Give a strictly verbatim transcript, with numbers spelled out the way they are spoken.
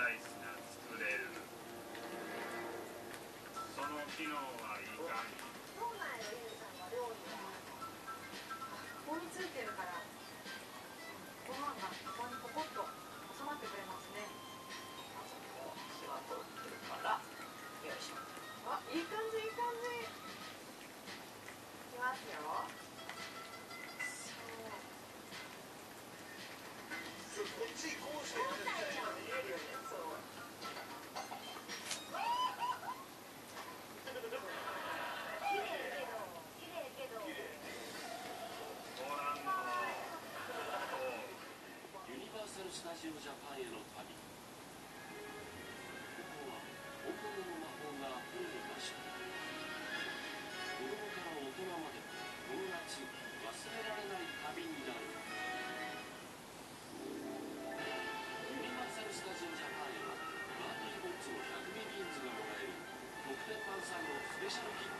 ライスが作れる。その機能はいかに。 そうなんよ、ゆうさんは料理は。ここについてるから、ご飯がここにポコッと収まってくれますね。 あそこも火は通ってるから、よいしょ。 あ、いい感じ、いい感じ。いきますよ。 こっちこうして本体には見えるよね。そう。綺麗けど、綺麗けど。 ご覧のユニバーサル・スタジオ・ジャパンへの旅。ここは本物の魔法があふれる場所。子供から大人までこの夏忘れられない旅になる。ユニバーサル・スタジオ・ジャパンへはバービーグッズのひゃくミリンズがもらえる特典満載のスペシャルキット